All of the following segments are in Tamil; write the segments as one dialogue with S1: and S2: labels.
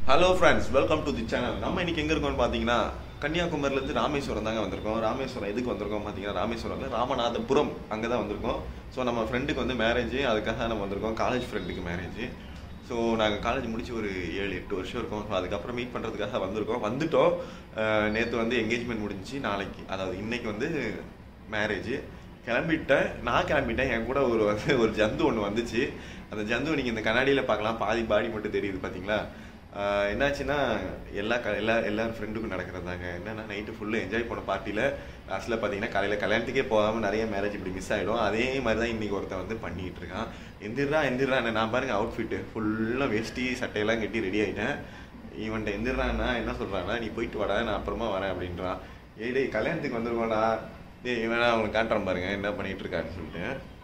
S1: Hello friends, welcome to the channel. நம்ம இன்னைக்கு எங்க இருக்கோம்னு பாத்தீங்கன்னா கன்னியாகுமரியில இருந்து ராமேஸ்வரம் தாங்க வந்திருக்கோம். ராமேஸ்வரம் எதுக்கு வந்திருக்கோம் பாத்தீங்கன்னா ராமேஸ்வரம்ல ராமநாதபுரம் அங்க தான் வந்திருக்கோம். சோ நம்ம ஃப்ரெண்டுக்கு வந்து மேரேஜ், அதுக்காக நம்ம வந்திருக்கோம். காலேஜ் ஃப்ரெண்டுக்கு மேரேஜ். சோ நாங்க காலேஜ் முடிச்சு ஒரு 7-8 வருஷம் இருக்கும். அதுக்கு அப்புறம் மீட் பண்றதுக்காக வந்துட்டோம். நேத்து வந்து என்கேஜ்மென்ட் முடிஞ்சி, நாளைக்கு அதாவது இன்னைக்கு வந்து மேரேஜ். நான் கிளம்பிட்டேன். என் கூட ஒரு ஜந்து ஒன்று வந்துச்சு. அந்த ஜந்து நீங்க இந்த கண்ணாடியில பார்க்கலாம். பாதி பாடி மட்டும் தெரியுது பாத்தீங்களா. என்னாச்சுன்னா எல்லாரும் ஃப்ரெண்டுக்கும் நடக்கிறதாங்க. என்னன்னா நைட்டு ஃபுல்லு என்ஜாய் பண்ண பார்ட்டியில் லாஸ்ட்டில் பார்த்தீங்கன்னா காலையில் கல்யாணத்துக்கே போகாமல் நிறைய மேரேஜ் இப்படி மிஸ் ஆகிடும். அதே மாதிரி தான் இன்றைக்கி ஒருத்தன் வந்து பண்ணிகிட்டு இருக்கான். எந்திரா நான் பாருங்க அவுட்ஃபிட்டு ஃபுல்லாக வேஷ்டி சட்டையெல்லாம் கட்டி ரெடி ஆகிட்டேன். இவன்ட்ட எந்திரான்னா என்ன சொல்கிறான்னா, நீ போயிட்டு வாடா, நான் அப்புறமா வரேன் அப்படின்றான். டேய் கல்யாணத்துக்கு வந்துருவாடா, டேய் இவனா அவனுக்கு காட்டுறான் பாருங்க என்ன பண்ணிகிட்டு இருக்கான்னு சொல்லிட்டு.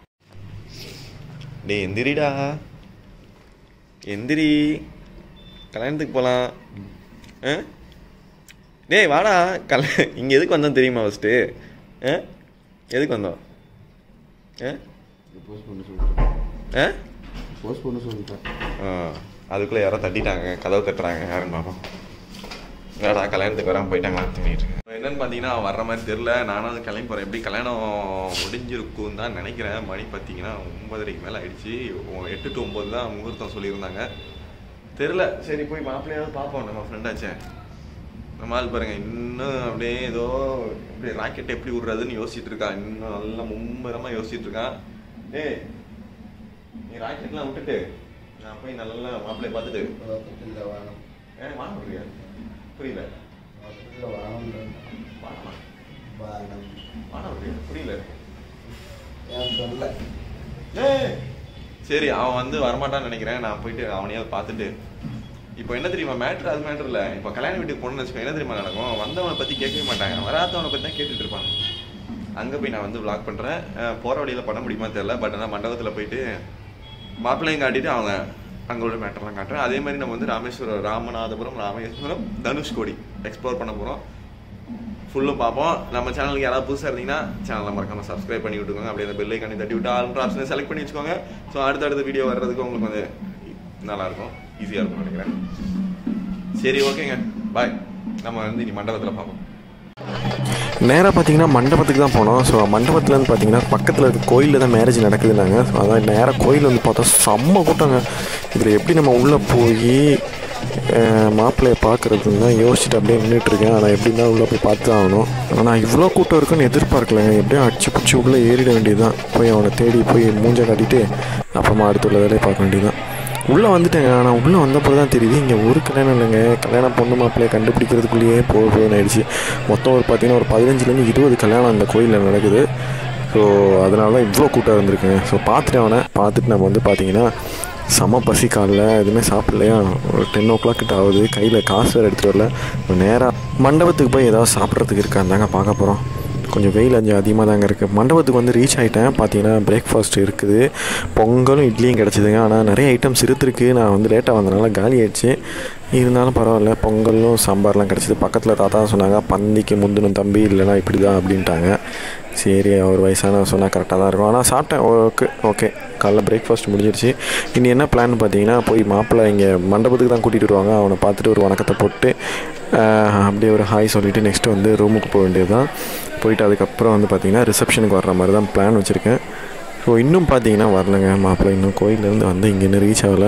S1: டேய் எந்திரிடா, எந்திரி, கல்யாணத்துக்கு போகலாம். டேய் வாடா, இங்கே எதுக்கு வந்தோம் தெரியுமா? ஃபஸ்ட்டு எதுக்கு வந்தோம்? அதுக்குள்ளே யாரோ தட்டிட்டாங்க, கதவு தட்டுறாங்க. யாருன்னு பார்ப்போம். வேடா கல்யாணத்துக்கு வராமல் போயிட்டாங்களா பண்ணிட்டு. என்னன்னு பார்த்தீங்கன்னா அவன் வர்ற மாதிரி தெரில. நானும் அது கிளம்பி போகிறேன். எப்படி கல்யாணம் முடிஞ்சிருக்கும் தான் நினைக்கிறேன். மணி பார்த்தீங்கன்னா 9:30 மேலே ஆயிடுச்சு. 8 to 9 தான் முகூர்த்தம் சொல்லியிருந்தாங்க. தெரில, சரி போய் மாப்பிள்ளையாவது பார்ப்போம். நம்ம ஃப்ரெண்டாச்சே. நம்ம ஆள் பாருங்க இன்னும் அப்படியே ஏதோ இப்படி ராக்கெட் எப்படி விடுறதுன்னு யோசிச்சுட்டு இருக்கான். இன்னும் நல்லா மும்பரமாக யோசிச்சுட்டு இருக்கான். டேய் நீ ராக்கெட்லாம் விட்டுட்டு நான் போய் நல்லா மாப்பிள்ளைய பார்த்துட்டு வாங்க விடுறியா? புரியல. புரியல. சரி அவன் வந்து வரமாட்டான்னு நினைக்கிறேன். நான் போயிட்டு அவனையாவது பார்த்துட்டு. இப்போ என்ன தெரியுமா மேட்ரு? அது மேட்ரு இல்லை. இப்போ கல்யாண வீட்டுக்கு போகணுன்னு வச்சுக்கோ, என்ன தெரியுமா நடக்கும்? வந்தவனை பற்றி கேட்கவே மாட்டாங்க, வராதவனை பற்றி தான் கேட்டுட்டு இருப்பாங்க. அங்கே போய் நான் வந்து விளாக் பண்ணுறேன். போகிற வழியில் பண்ண முடியுமா தெரியல. பட் ஆனால் மண்டபத்தில் போயிட்டு மாப்பிள்ளையும் காட்டிட்டு அவங்க அங்களோட மேட்டர்லாம் காட்டுறேன். அதே மாதிரி நம்ம வந்து ராமநாதபுரம் தனுஷ்கோடி எக்ஸ்ப்ளோர் பண்ண போகிறோம். ஃபுல்லும் பார்ப்போம். நம்ம சேனலுக்கு யாராவது புதுசாக இருந்தீங்கன்னா சேனலை மறக்காமல் சப்ஸ்கிரைப் பண்ணி விட்டுக்கோங்க. அப்படியே அந்த பெல் ஐக்கானை தட்டி விட்டு ஆல் ஆப்ஷனை செலக்ட் பண்ணி வச்சுக்கோங்க. ஸோ அடுத்தடுத்த வீடியோ வர்றதுக்கு உங்களுக்கு வந்து நல்லாயிருக்கும், ஈஸியாக இருக்கும் நினைக்கிறேன். சரி ஓகேங்க, பாய். நம்ம வந்து இனி மண்டபத்தில் பார்ப்போம்.
S2: நேராக பார்த்தீங்கன்னா மண்டபத்துக்கு தான் போனோம். ஸோ மண்டபத்துலேருந்து பார்த்தீங்கன்னா பக்கத்தில் இருக்க கோயிலில் தான் மேரேஜ் நடக்குதுன்னாங்க. ஸோ அதான் நேராக கோயில் வந்து பார்த்தா செம்ம கூட்டங்க. இதில் எப்படி நம்ம உள்ளே போய் மாப்பிள்ளையை பார்க்குறதுன்னு தான் யோசிச்சுட்டு அப்படியே நின்றுட்டுருக்கேன். ஆனால் எப்படின்னா உள்ளே போய் பார்த்து தான் ஆகணும். ஆனால் இவ்வளோ கூட்டம் இருக்குன்னு எதிர்பார்க்கலைங்க. எப்படியும் அடிச்சு பிடிச்சி உள்ளே ஏறிட வேண்டியது தான். போய் அவனை தேடி போய் மூஞ்சை காட்டிட்டு அப்புறமா அடுத்த உள்ள வேலையை பார்க்க வேண்டியது தான். உள்ளே வந்துட்டேங்க. ஆனால் உள்ளே வந்தப்போ தான் தெரியுது இங்கே ஒரு கல்யாணம் இல்லைங்க. கல்யாணம் பொண்ணு மாப்பிள்ளையை கண்டுபிடிக்கிறதுக்குள்ளேயே போதுன்னு ஆயிடுச்சு. மொத்தம் பார்த்திங்கன்னா ஒரு 15 to 20 கல்யாணம் அந்த கோயிலில் நடக்குது. ஸோ அதனால தான் இவ்வளோ கூட்டம் இருந்திருக்குங்க. ஸோ பார்த்துட்டு நம்ம வந்து பார்த்திங்கன்னா செம பசி, காலில் எதுவுமே சாப்பிட்லையா. ஒரு 10 o'clock கிட்ட ஆகுது. கையில் காசு வேறு எடுத்துகிட்டு வரல. நேராக மண்டபத்துக்கு போய் ஏதாவது சாப்பிட்றதுக்கு இருக்காந்தாங்க பார்க்க போகிறோம். கொஞ்சம் வெயில் அதிகமாக தாங்க இருக்குது. மண்டபத்துக்கு வந்து ரீச் ஆகிட்டேன். பார்த்தீங்கன்னா பிரேக்ஃபாஸ்ட் இருக்குது, பொங்கலும் இட்லியும் கிடச்சிதுங்க. ஆனால் நிறைய ஐட்டம்ஸ் இருந்துருக்கு. நான் வந்து லேட்டாக வந்தனால காலி ஆயிடுச்சு. இருந்தாலும் பரவாயில்ல, பொங்கலும் சாம்பார்லாம் கிடச்சிது. பக்கத்தில் தாத்தா சொன்னாங்க, பந்திக்கு முந்தினும் தம்பி, இல்லைனா இப்படி தான் அப்படின்ட்டாங்க. சரி அவர் வயசான சொன்னால் கரெக்டாக தான் இருக்கும். ஆனால் சாப்பிட்டேன். ஓகே காலைல பிரேக்ஃபாஸ்ட் முடிஞ்சிருச்சு. இனி என்ன பிளான் பார்த்தீங்கன்னா, போய் மாப்பிள்ளை இங்கே மண்டபத்துக்கு தான் கூட்டிகிட்டு வருவாங்க. அவனை பார்த்துட்டு ஒரு வணக்கத்தை போட்டு அப்படியே ஒரு ஹாய் சொல்லிவிட்டு நெக்ஸ்ட்டு வந்து ரூமுக்கு போக வேண்டியது தான். போயிட்டு அதுக்கப்புறம் வந்து பார்த்திங்கன்னா ரிசப்ஷனுக்கு வர்ற மாதிரி தான் பிளான் வச்சுருக்கேன். ஸோ இன்னும் பார்த்தீங்கன்னா வரலங்க மாப்பிள்ளை. இன்னும் கோயிலேருந்து வந்து இங்கே இன்னும் ரீச் ஆகலை.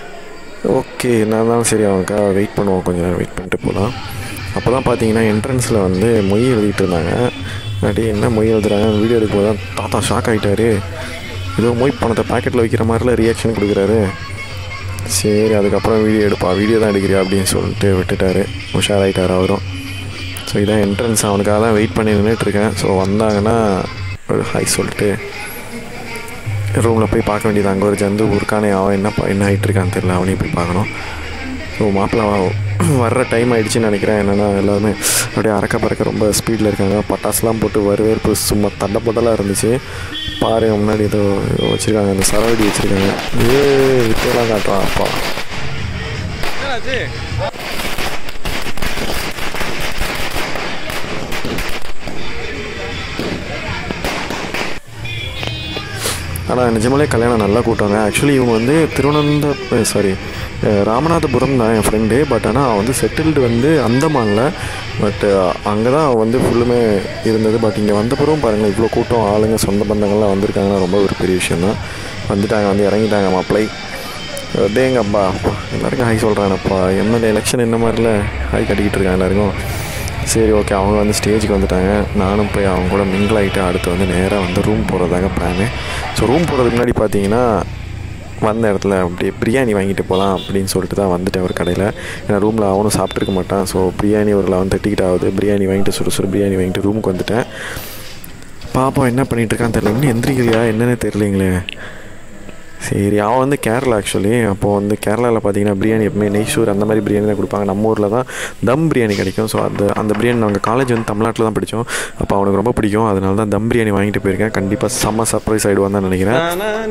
S2: ஓகே நான் இருந்தாலும் சரி அவனுக்காக வெயிட் பண்ணுவோம். கொஞ்சம் நேரம் வெயிட் பண்ணிட்டு போகலாம். அப்போ தான் பார்த்தீங்கன்னா என்ட்ரன்ஸில் வந்து மொய் எழுதிட்டு இருந்தாங்க. அப்படியே என்ன மொய் எழுதுறாங்க வீடியோ எடுக்கும் போது தான் தாத்தா ஷாக் ஆகிட்டார். ஏதோ மொய் பணத்தை பாக்கெட்டில் வைக்கிற மாதிரிலாம் ரியாக்ஷன் கொடுக்குறாரு. சரி அதுக்கப்புறம் வீடியோ தான் எடுக்கிறியா அப்படின்னு சொல்லிட்டு விட்டுட்டார். உஷாராயிட்டார் அவரும். ஸோ இதான் என்ட்ரன்ஸ். அவனுக்காக தான் வெயிட் பண்ணி நின்றுட்டுருக்கேன். ஸோ வந்தாங்கன்னா ஒரு ஹாய் சொல்லிட்டு ரூமில் போய் பார்க்க வேண்டியது. அங்கே ஒரு ஜந்து ஊருக்கானே அவன் என்ன ஆகிட்டு இருக்கான்னு தெரியல, அவனையும் போய் பார்க்கணும். ஸோ மாப்பிள்ளை வர்ற டைம் ஆகிடுச்சின்னு நினைக்கிறேன். என்னென்னா எல்லாருமே அப்படியே பறக்க ரொம்ப ஸ்பீடில் இருக்காங்க. பட்டாசுலாம் போட்டு வரவேற்பு சும்மா தண்டப்பட்டலாம் இருந்துச்சு. பாருங்க முன்னாடி ஏதோ வச்சுருக்காங்க, அந்த சரவடி வச்சுருக்காங்க. இப்போலாம் காட்டுறான் அப்பா. ஆனால் நிஜமாலே கல்யாணம் நல்லா கூட்டாங்க. ஆக்சுவலி இவங்க வந்து ராமநாதபுரம் தான் என் ஃப்ரெண்டு. பட் ஆனால் அவன் வந்து செட்டில்டு வந்து அந்தமானில். பட் அங்கே தான் அவன் வந்து ஃபுல்லுமே இருந்தது. பட் இங்கே வந்தப்பறம் பாருங்கள் இவ்வளோ கூட்டம் ஆளுங்க சொந்த பந்தங்கள்லாம் வந்திருக்காங்கன்னா ரொம்ப ஒரு பெரிய விஷயந்தான். வந்துட்டாங்க, வந்து இறங்கிட்டாங்க மாப்பிள்ளை. டேங்கப்பா எல்லாருக்கும் ஹாய் சொல்கிறானப்பா. எம்எல்ஏ எலெக்ஷன் என்ன மாதிரில ஹாய் கட்டிக்கிட்டு இருக்காங்க எல்லாருக்கும். சரி ஓகே, அவங்க வந்து ஸ்டேஜுக்கு வந்துட்டாங்க. நானும் போய் அவங்க கூட மிங்கிள் ஆகிட்டு அடுத்து வந்து நேராக வந்து ரூம் போகிறதாங்க பிளானு. ஸோ ரூம் போகிறதுக்கு முன்னாடி பார்த்தீங்கன்னா வந்த இடத்துல அப்படியே பிரியாணி வாங்கிட்டு போகலாம் அப்படின்னு சொல்லிட்டு தான் வந்துட்டேன் ஒரு கடையில். ஏன்னா ரூமில் அவனும் சாப்பிட்ருக்க மாட்டான். ஸோ பிரியாணி ஒரு 11:30 ஆகுது. பிரியாணி வாங்கிட்டு சுடு பிரியாணி வாங்கிட்டு ரூமுக்கு வந்துட்டேன். பாப்பா என்ன பண்ணிகிட்ருக்கான்னு தெரியல, இன்னும் எந்திரிக்கலையா என்னென்னு தெரியலைங்களே. சரி, அவன் வந்து கேரளா ஆக்சுவலி. அப்போது வந்து கேரளாவில் பார்த்தீங்கன்னா பிரியாணி எப்பவுமே நெய்சூர் அந்த மாதிரி பிரியாணி தான் கொடுப்பாங்க. நம்ம ஊரில் தான் தம் பிரியாணி கிடைக்கும். ஸோ அந்த பிரியாணி நாங்கள் காலேஜ் வந்து தமிழ்நாட்டில் தான் படித்தோம். அப்போ அவனுக்கு ரொம்ப பிடிக்கும். அதனால தான் தம் பிரியாணி வாங்கிட்டு போயிருக்கேன். கண்டிப்பாக செம்ம சர்ப்ரைஸ் ஆகிடுவான்னு தான் நினைக்கிறேன்.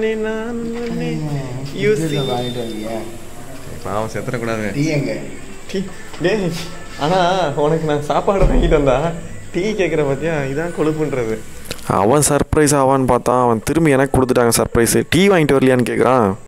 S2: அவன் செத்துறக்கூடாது. ஆனால் உனக்கு நான் சாப்பாடு வாங்கிட்டு வந்தா டீ கேட்குற பார்த்தியா, இதான் கொழுப்புன்றது. அவன் சர்ப்ரைஸ் ஆவான்னு பார்த்தா அவன் திரும்பி எனக்கு கொடுத்துட்டாங்க சர்ப்ரைஸு. டீ வாங்கிட்டு வரலையான்னு கேட்குறான்.